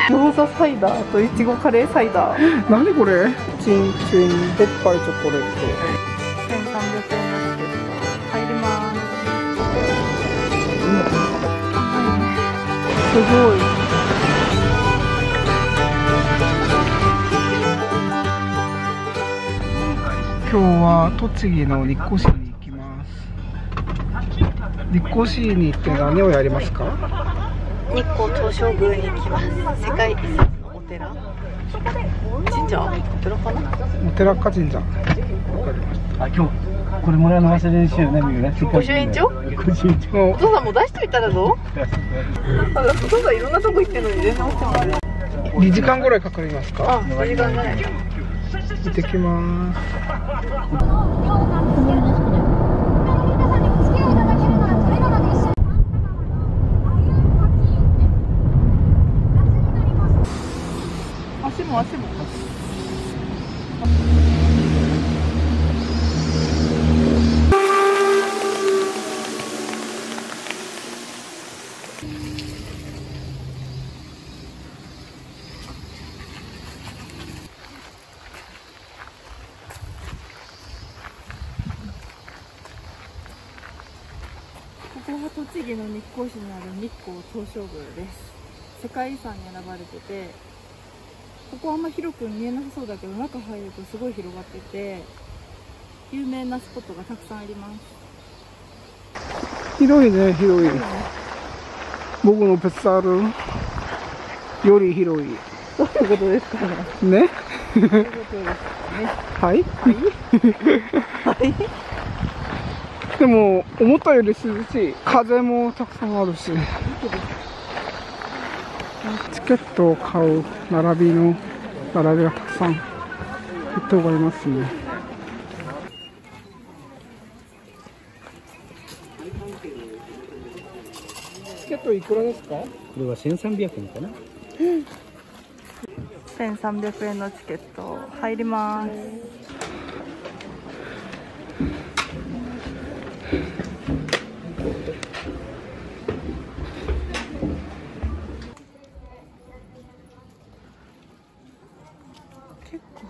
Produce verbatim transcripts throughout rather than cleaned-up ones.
餃子サイダーといちごカレーサイダー。 何これ？チンチンペッパーチョコレート。 せんさんびゃくえんのチケット入ります。すごい。 今日は栃木の日光市に行きます。日光市に行って何をやりますか？ 日光東照宮に行きます。世界遺産のお寺、神社、お寺かな？ お寺か神社。わかりました。 あ、今日これもらうの忘れるしよね、みんな。 御朱印帳？ 御朱印帳。 お父さんも出しといたらどう？お父さんいろんなとこ行ってるのに全然押してもらえない。 にじかんぐらいかかりますか？ あ、にじかんぐらい。 行ってきます。 足も足も。ここは栃木の日光市にある日光東照宮です。世界遺産に選ばれてて、ここはあんま広く見えなさそうだけど、中入るとすごい広がってて、有名なスポットがたくさんあります。 広いね、広い。僕のペツアールより広い。 どういうことですかね。 ね。 そういうことですね。 はい。 はい。はい。 でも思ったより涼しい。風もたくさんあるし。チケットを買う並びの並びがたくさん人がいますね。チケットいくらですか？ これはせんさんびゃくえんかな。 せんさんびゃくえんのチケット入ります。結構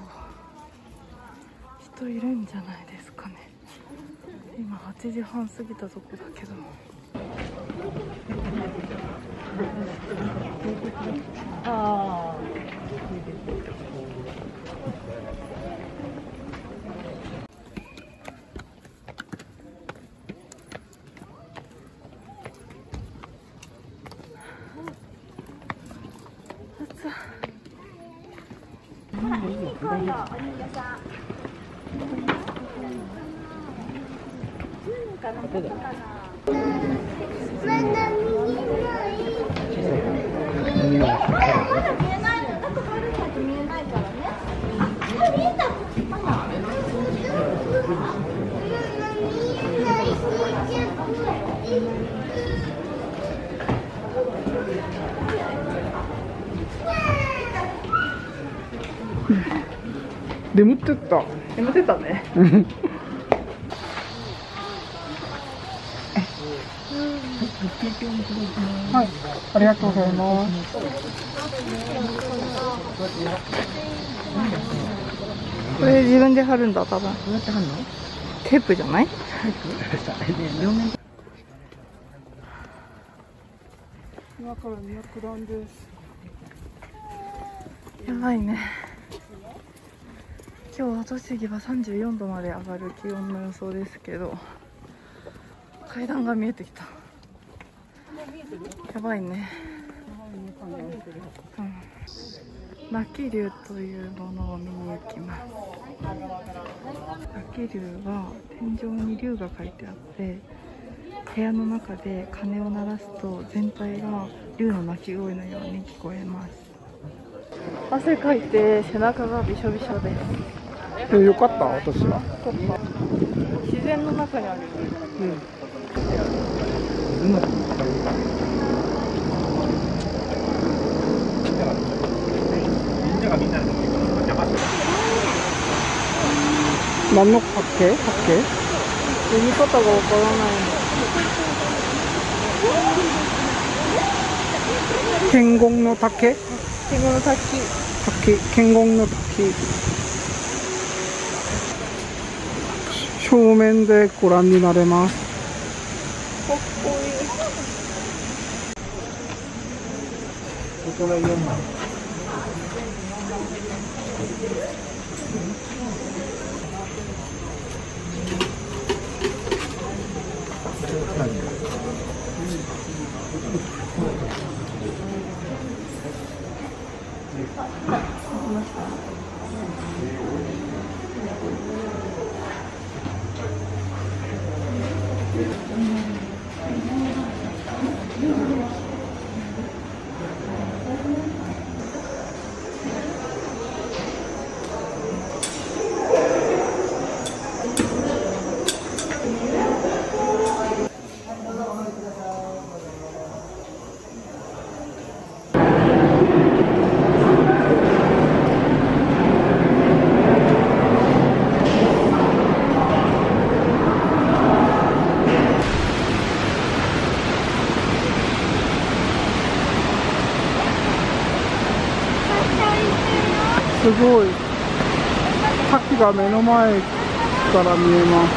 人いるんじゃないですかね。今はちじはん過ぎたとこだけど。ああ。 眠ってった。 眠ってたね。 はい、ありがとうございます。 これ自分で貼るんだ、多分。 どうやって貼るの？ テープじゃない？ 両面。 今からにひゃくだんです。 やばいね。今日は栃木はさんじゅうよんどまで上がる気温の予想ですけど、階段が見えてきた。やばいね。うん、泣き龍というものを見に行きます。泣き龍は天井に龍が書いてあって、部屋の中で鐘を鳴らすと全体が龍の鳴き声のように聞こえます。汗かいて背中がびしょびしょです。 でもよかった、私は。 自然の中にある。 うん。何の竹？竹？読み方がわからないの。 剣言の竹？ 天狗の滝。 滝、剣言の滝。正面でご覧になれます。 かっこいい。 ここがよんまい。 すごい滝が目の前から見えます。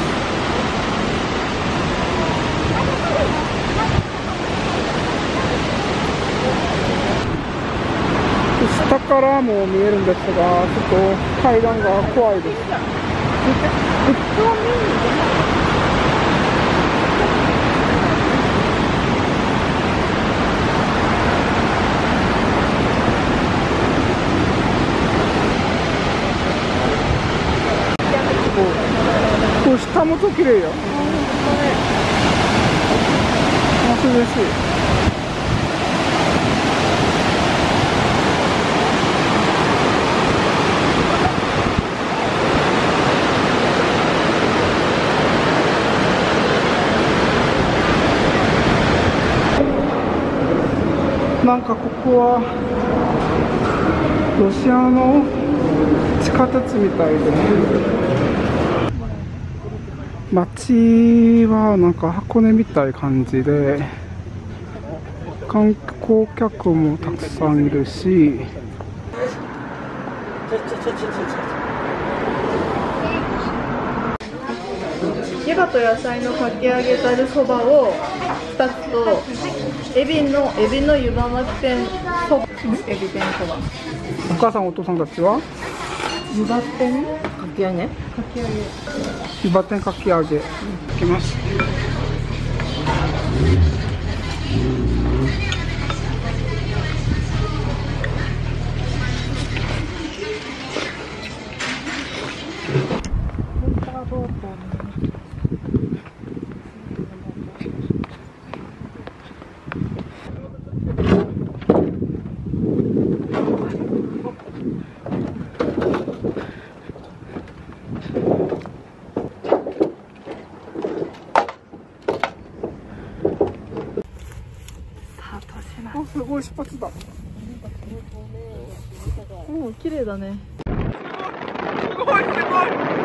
下からも見えるんですが、ちょっと階段が怖いです。これ下もと綺麗よ。涼しい。なんかここはロシアの地下鉄みたいで、街はなんか箱根みたい感じで、観光客もたくさんいるし、 湯葉と野菜のかき揚げたるそばをふたつと、エビのエビの湯葉巻き天そば、エビ天そば。 お母さんお父さんたちは湯葉天かき揚げかき揚げ湯葉天かき揚げいきます。あ、すごい出発だ。 もう綺麗だね。 すごいすごいすごい。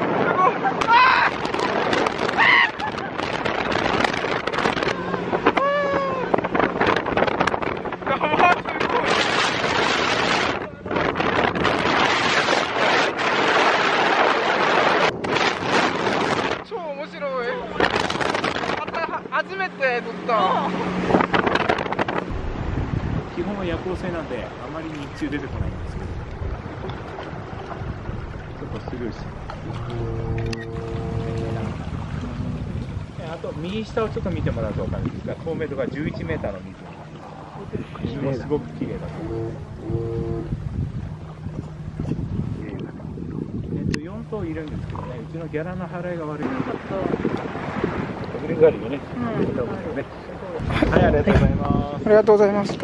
超面白い。初めて撮った。 基本は夜行性なんであまり日中出てこないんですけど、ちょっとスルーして、あと右下をちょっと見てもらうと分かるんですが、透明度がじゅういちメーターの水、水もすごく綺麗だと思います。えっとよん頭いるんですけどね、うちのギャラの払いが悪いので、グリーンガリーよね、うん、はい、ありがとうございます。 ありがとうございました。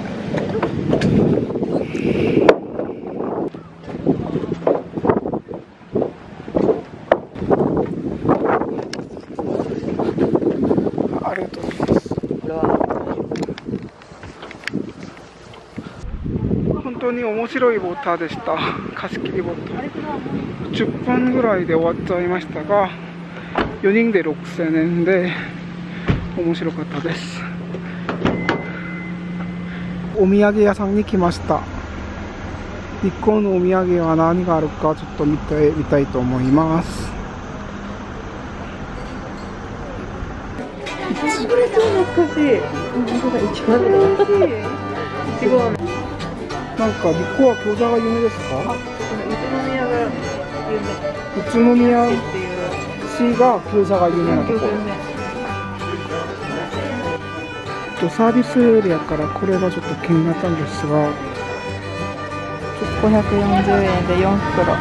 ありがとうございます。本当に面白いウォーターでした。貸し切りウォーター。じゅっぷんぐらいで終わっちゃいましたが、よにんでろくせんえんで面白かったです。お土産屋さんに来ました。 日光のお土産は何があるかちょっと見てみたいと思います。 これ超懐かしい。本当だ、いちご飴だ。いちご飴。 なんか日光は餃子が有名ですか？ 宇都宮が有名。 宇都宮っていう市が餃子が有名なところ。とサービスエリアからこれがちょっと気になったんですが、 ごひゃくよんじゅうえんでよん袋。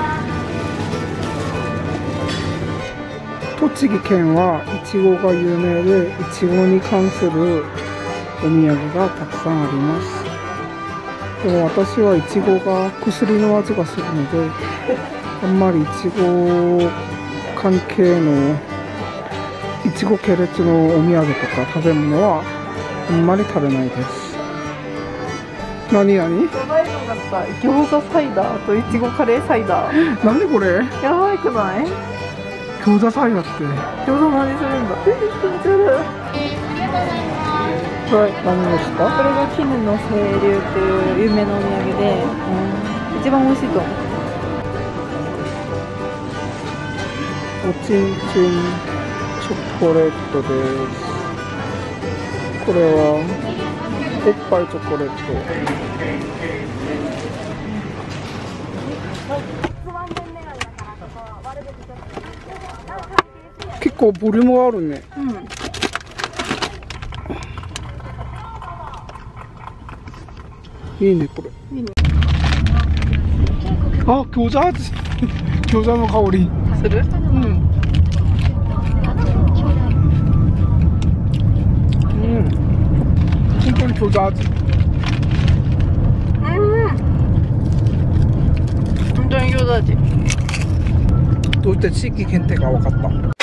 栃木県はいちごが有名で、いちごに関するお土産がたくさんあります。でも私はいちごが薬の味がするので、あんまりいちご関係のいちご系列のお土産とか食べ物はあんまり食べないです。何何？ やばいのがさ、餃子サイダーといちごカレーサイダー。 なんでこれ？ やばいくない？ 餃子サイダーって餃子の味するんだ。え、気持ち悪い。 これ何ですか？ これが絹の清流っていう有名なお土産で、うん、一番美味しいと思う。 おちんちんチョコレートです。これはおっぱいチョコレート。結構ボリュームがあるね。 うん。 いいねこれ。 いいね。 あ、餃子味。餃子の香り。 する？うん。 うん。本当に餃子味。 うん。本当に餃子味。 どういった地域限定か分かった。